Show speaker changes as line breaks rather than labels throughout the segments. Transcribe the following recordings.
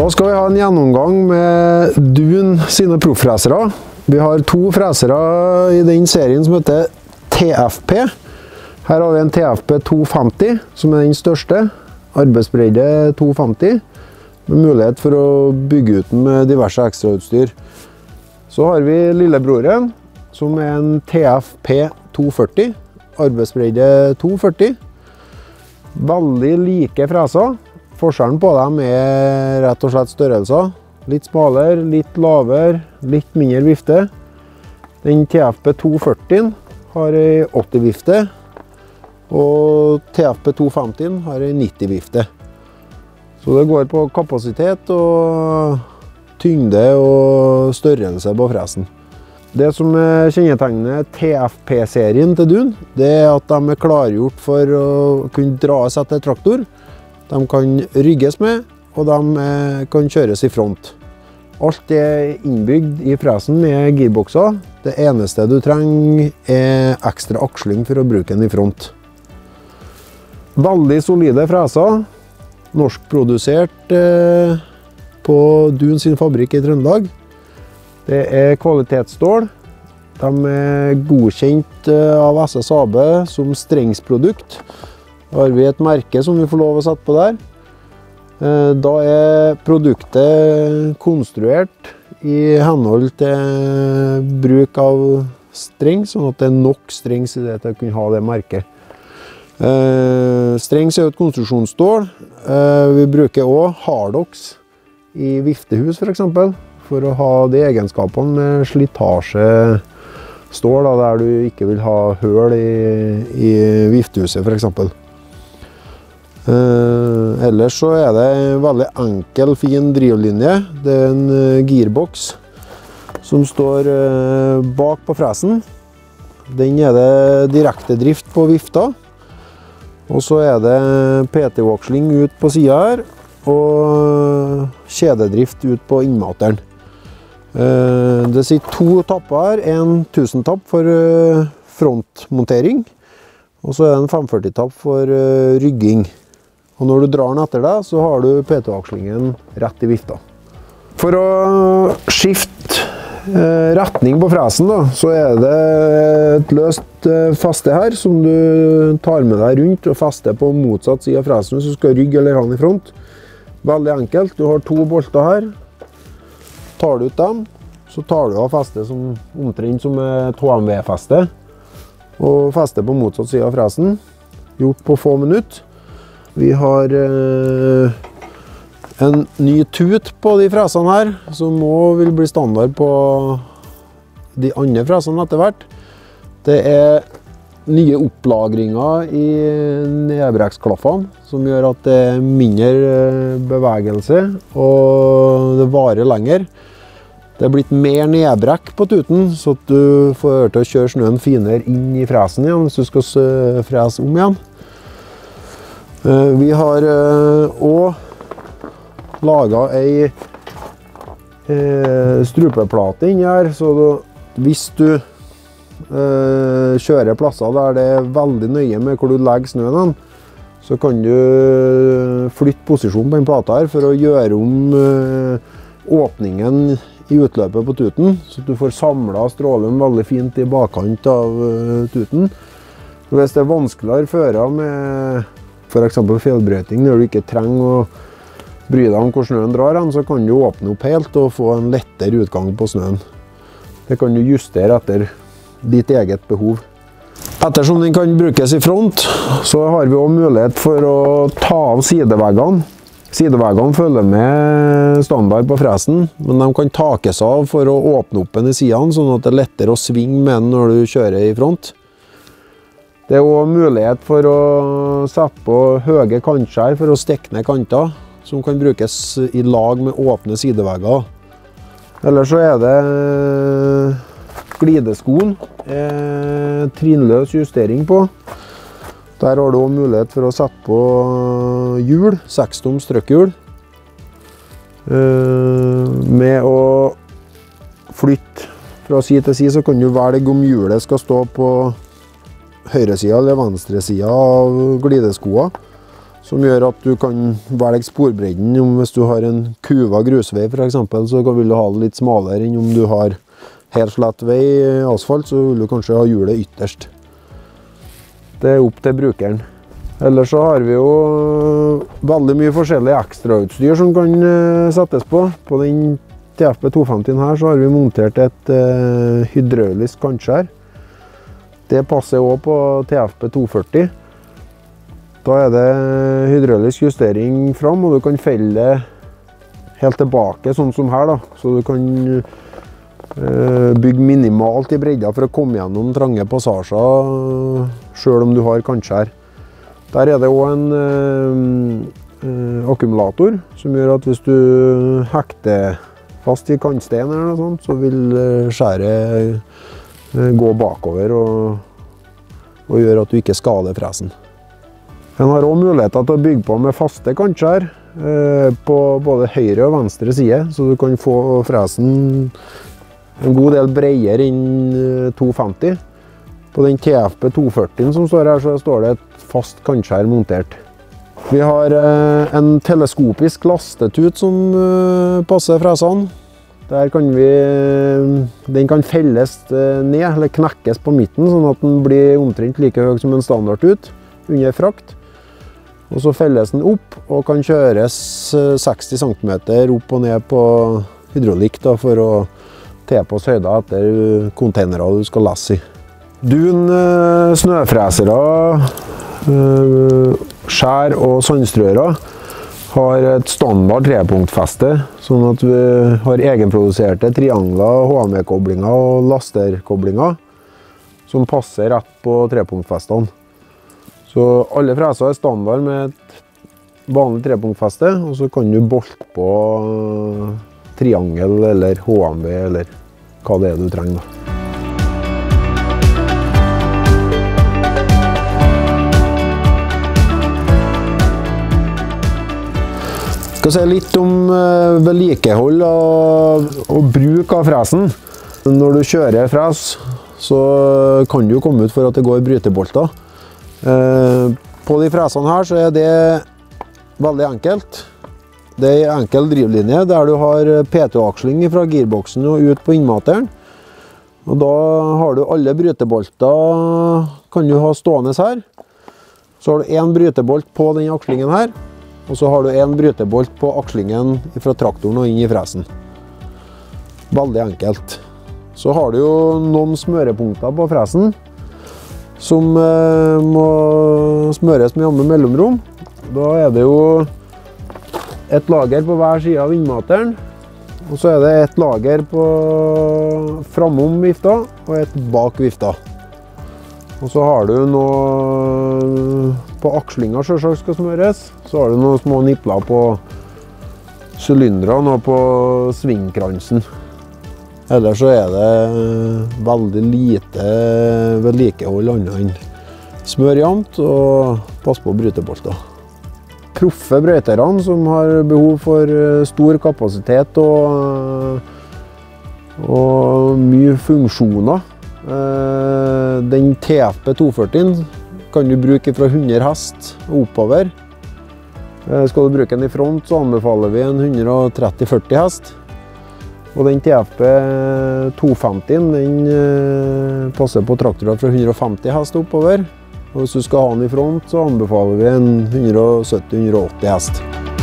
Nå skal vi ha en gjennomgang med Dun sine profffresere. Vi har to fresere i den serien som heter TFP. Her har vi en TFP 250, som er den største. Arbeidsbredde 250, med mulighet for å bygge ut den med diverse ekstrautstyr. Så har vi lillebroren, som er en TFP 240. Arbeidsbredde 240. Veldig like freser. Forskjellen på dem er rett og slett størrelser. Litt smalere, litt lavere, litt mindre vifte. Den TFP 240 har en 80 vifte, og TFP 250 har en 90 vifte. Så det går på kapasitet og tyngde og størrelse på fresen. Det som kjennetegner TFP-serien til Dun, det er at de er klargjort for å kunne dras etter traktor. De kan rygges med, og de kan kjøres i front. Alt er innbygd i fresen med girbokser. Det eneste du trenger er ekstra aksling for å bruke den i front. Veldig solide freser. Norskprodusert på Dun sin fabrikk i Trøndelag. Det er kvalitetsstål. De er godkjent av SSAB som strengsprodukt. Da har vi et merke som vi får lov å sette på der. Da er produktet konstruert i henhold til bruk av streng, sånn at det er nok strengs i det til å kunne ha det merket. Strengs er jo et konstruksjonsstål. Vi bruker også Hardox i viftehus for eksempel, for å ha de egenskapene med slitasjestål, der du ikke vil ha høl i viftehuset for eksempel. Ellers så er det en veldig enkel, fin drivlinje. Det er en gearbox som står bak på fresen. Den er det direkte drift på vifta. Og så er det PT-vaksling ut på siden her, og kjededrift ut på innmateren. Det sitter to tapper her, en 1000-tapp for frontmontering, og så er det en 540-tapp for rygging. Og når du drar den etter deg, så har du PT-vakslingen rett i vifta. For å skifte retning på fresen, så er det et løst feste her, som du tar med deg rundt og fester på motsatt side av fresen, så skal rygg eller hand i front. Veldig enkelt. Du har to bolter her. Tar du ut dem, så tar du av festet som omtrent som et HMV-feste, og fester på motsatt side av fresen. Gjort på få minutter. Vi har en ny tut på de fresene her, som også vil bli standard på de andre fresene etter hvert. Det er nye opplagringer i nedbrekksklaffene, som gjør at det er mindre bevegelse, og det varer lenger. Det er blitt mer nedbrekk på tuten, så at du får til å kjøre snøen finere inn i fresen igjen, hvis du skal frese om igjen. Vi har også laget en strupeplate inni her, så hvis du kjører plasser der det er veldig nøye med hvor du legger snøen, så kan du flytte posisjonen på den plata her for å gjøre om åpningen i utløpet på tuten, så du får samlet strålen veldig fint i bakkant av tuten. Hvis det er vanskeligere fører med for eksempel fjellbrøyting, når du ikke trenger å bry deg om hvor snøen drar, så kan du åpne opp helt og få en lettere utgang på snøen. Det kan du justere etter ditt eget behov. Ettersom den kan brukes i front, så har vi også mulighet for å ta av sideveggene. Sideveggene følger med standard på fresen, men de kan takes av for å åpne opp den i sidene, sånn at det er lettere å svinge med den når du kjører i front. Det er også mulighet for å sette på høye kantskjær for å stikke ned kanter, som kan brukes i lag med åpne sidevegger. Ellers så er det glideskoen, trinnløs justering på. Der har du også mulighet for å sette på hjul, 6-toms trøkkhjul. Med å flytte fra side til side, så kan du velge om hjulet skal stå på høyre side eller venstre side av glideskoa. som gjør at du kan velge sporbredden. Hvis du har en kuva grusvei for eksempel, så vil du ha det litt smalere enn om du har helt slett vei, asfalt, så vil du kanskje ha hjulet ytterst. Det er opp til brukeren. Ellers så har vi jo veldig mye forskjellig ekstrautstyr som kan settes på. På den TFP 250 her så har vi montert et hydraulisk kantskjær. Det passer også på TFP 240. Da er det hydraulisk justering fram, og du kan felle det helt tilbake, sånn som her da. Så du kan bygge minimalt i bredda for å komme gjennom trange passasjer, selv om du har kantskjær. Der er det også en akkumulator, som gjør at hvis du hekter fast i kantstein eller noe sånt, så vil skjæret gå bakover og gjøre at du ikke skader fresen. Den har også muligheter til å bygge på med faste kantskjær på både høyre og venstre side, så du kan få fresen en god del bredere enn 250. På den TFP 240 som står her, så står det et fast kantskjær montert. Vi har en teleskopisk lastetut som passer fresene. Den kan felles ned, eller knekkes på midten, sånn at den blir omtrent like høy som en standardtut under frakt. Og så felles den opp, og kan kjøres 60 cm opp og ned på hydraulikk da, for å tilpasse høyda etter containere du skal lesse i. Dun, snøfresere, skjær og sandstrøere har et standard trepunktfeste, sånn at vi har egenproduserte triangler, HME-koblinger og lasterkoblinger som passer rett på trepunktfestene. Så alle freser er standard med et vanlig trepunktfeste, og så kan du bolte på triangel eller HMV eller hva det er du trenger da. Jeg skal si litt om vedlikehold og bruk av fresen. Når du kjører fres, så kan du komme ut for at det går brytebolter. På de fresene her så er det veldig enkelt. Det er en enkel drivlinje der du har P2-aksling fra girboksen og ut på innmateren. Og da har du alle brytebolter, kan du ha stående her. Så har du en brytebolt på den akslingen her. Og så har du en brytebolt på akslingen fra traktoren og inn i fresen. Veldig enkelt. Så har du jo noen smørepunkter på fresen som må smøres med jevne mellomrom. Da er det jo et lager på hver side av innmateren, og så er det et lager framom vifta og et bak vifta. Og så har du noe på akslinga selvsagt skal smøres. Så har du noen små nipler på sylindrene og på svingkransen. Ellers så er det veldig lite vedlikehold annet enn smør jevnt og pass på brytebolter. Proffe brøyterne som har behov for stor kapasitet og mye funksjoner. Den TFP 240 kan du bruke fra 100 hest og oppover. Skal du bruke den i front, så anbefaler vi en 130-40 hest. Og den TFP 250 den passer på traktorer fra 150 hest oppover. Og hvis du skal ha den i front, så anbefaler vi en 170-180 hest.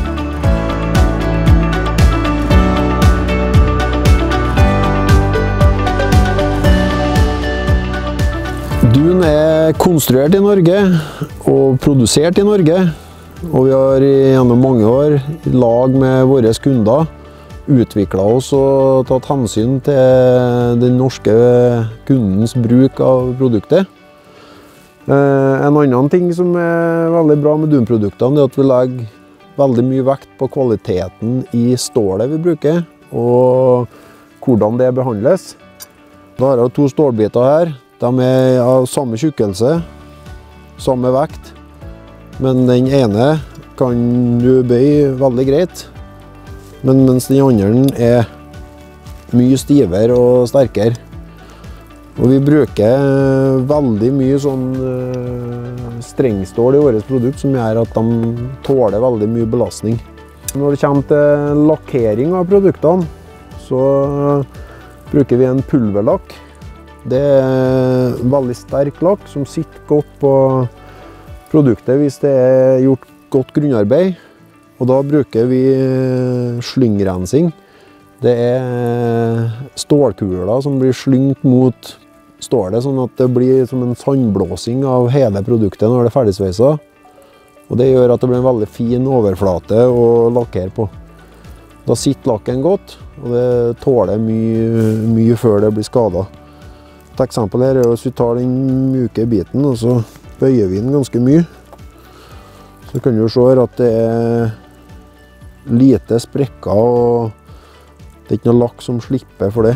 Dun er konstruert i Norge og produsert i Norge, og vi har gjennom mange år i lag med våre kunder utviklet oss og tatt hensyn til den norske kundens bruk av produktet. En annen ting som er veldig bra med Dun-produktene er at vi legger veldig mye vekt på kvaliteten i stålet vi bruker, og hvordan det behandles. Da har jeg 2 stålbiter her. De er av samme tjukkelse, samme vekt, men den ene kan du bøye veldig greit, men mens den andre er mye stivere og sterkere. Og vi bruker veldig mye sånn strengstål i vårt produkt som gjør at de tåler veldig mye belastning. Når det kommer til lakkering av produktene, så bruker vi en pulverlakk. Det er veldig sterk lakk som sitter godt på produktet hvis det er gjort godt grunnarbeid. Og da bruker vi slyngrensing. Det er stålkuler som blir slyngt mot stålet, sånn at det blir som en sandblåsing av hele produktet når det er ferdigsveiset. Og det gjør at det blir en veldig fin overflate å lakkere på. Da sitter lakken godt, og det tåler mye før det blir skadet. Et eksempel her er hvis vi tar den mjuke biten, og så bøyer vi den ganske mye. Så kan du se her at det er lite sprekker, og det er ikke noe lakk som slipper for det.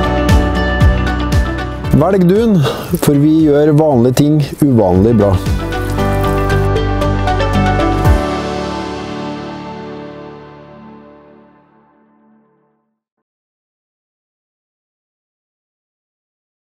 Velg Dun, for vi gjør vanlige ting uvanlig bra.